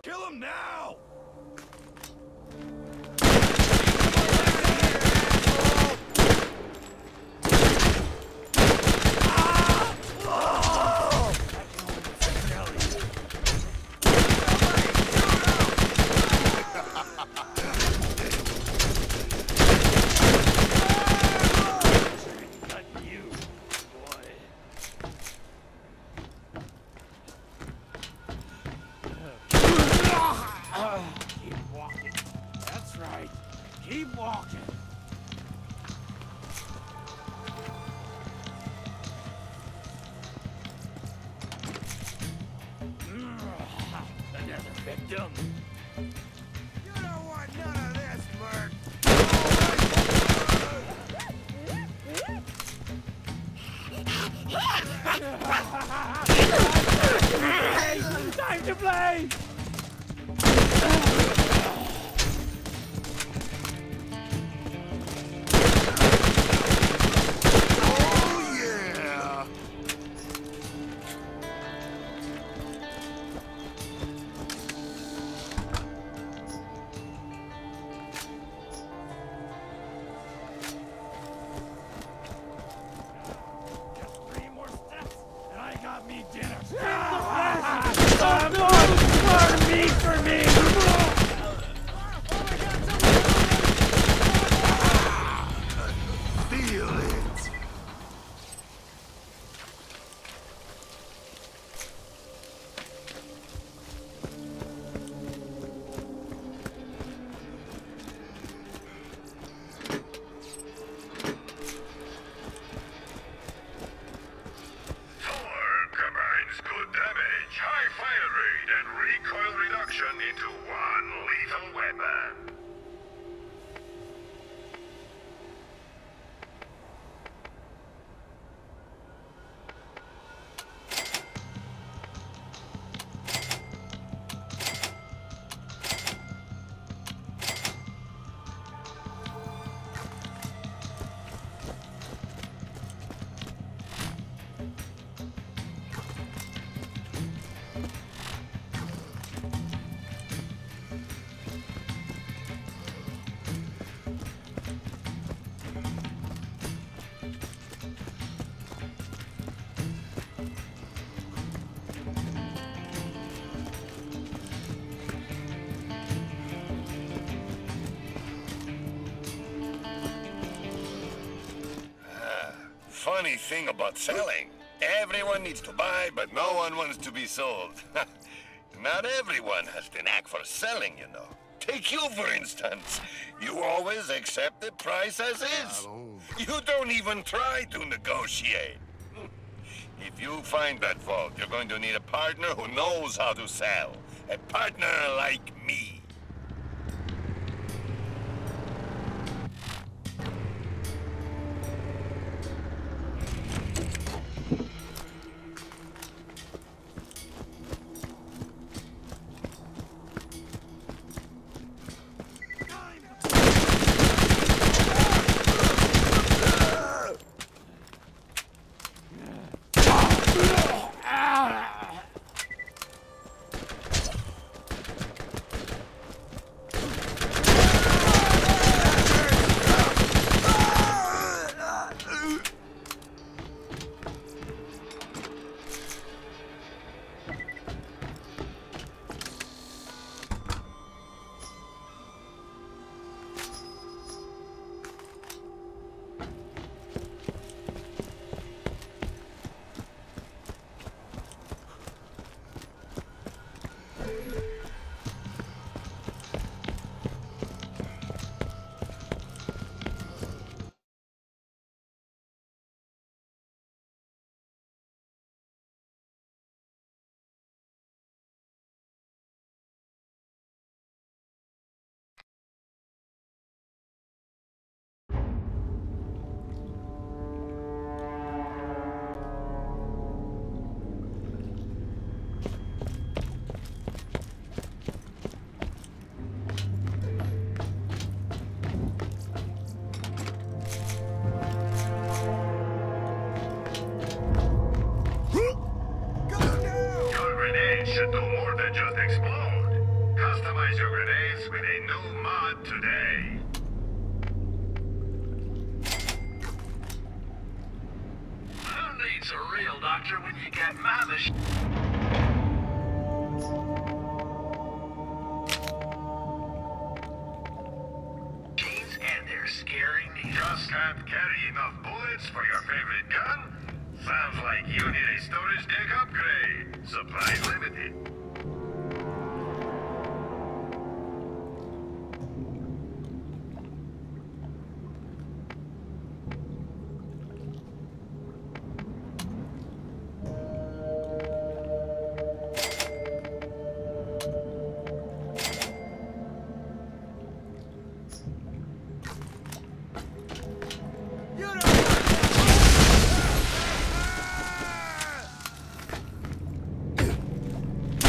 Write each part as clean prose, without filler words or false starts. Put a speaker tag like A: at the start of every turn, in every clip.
A: Kill him now!
B: Keep walking.
A: Another victim.
B: You don't want none of this, Merc. Time to play!
C: Into one lethal weapon. Funny thing about selling. Everyone needs to buy, but no one wants to be sold. Not everyone has the knack for selling, you know. Take you, for instance. You always accept the price as is. You don't even try to negotiate. If you find that vault, you're going to need a partner who knows how to sell. A partner like me. Should do more than just explode.
A: Customize your grenades with a new mod today. Who needs a real doctor when you get Mamish? And they're scaring me. Just can't carry enough bullets for your favorite gun? Sounds like you need a storage deck upgrade. Supplies limited.
B: You don't want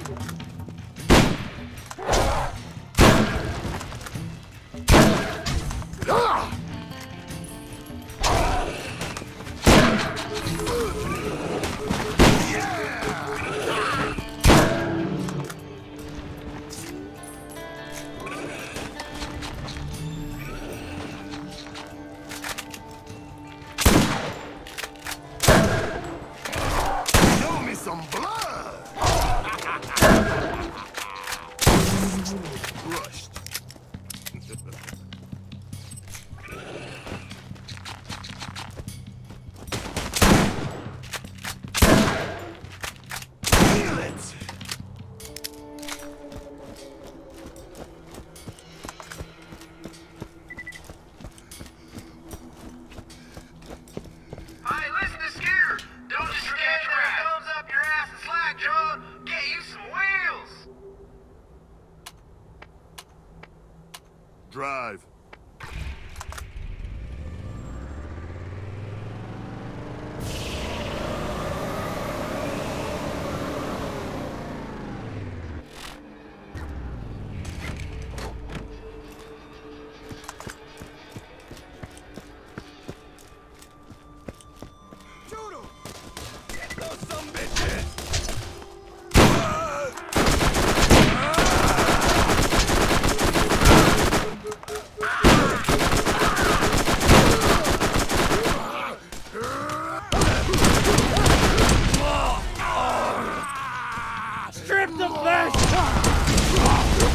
A: Show me some blood! Crushed. Feel it!
D: Hey, listen to Skeeter! Don't just forget your thumbs up your ass and slack, John! Get you some wheels!
A: Drive.
B: Shoot 'em! Get those some bitches!
E: Strip the flesh!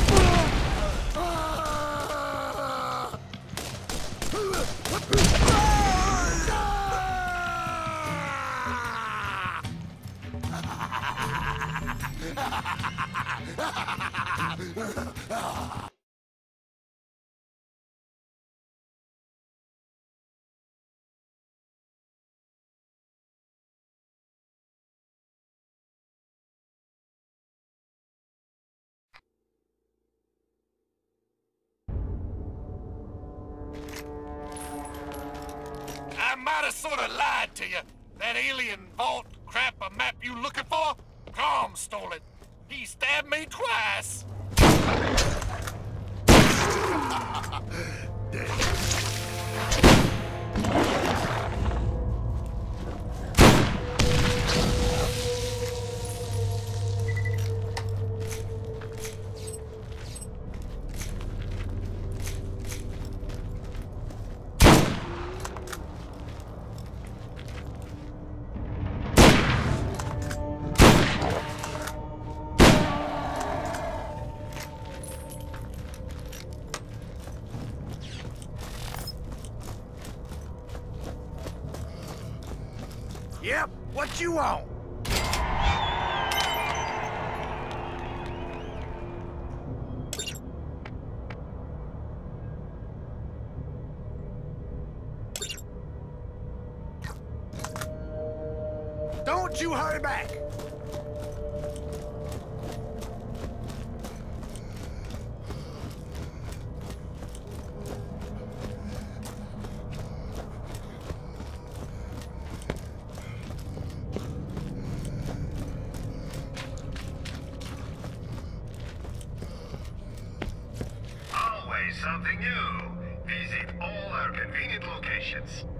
C: I might have sort of lied to you. That alien vault crap a map you looking for? Tom stole it. He stabbed me twice.
B: Yep, what you want? Don't you hurry back!
A: Always something new. Visit all our convenient locations.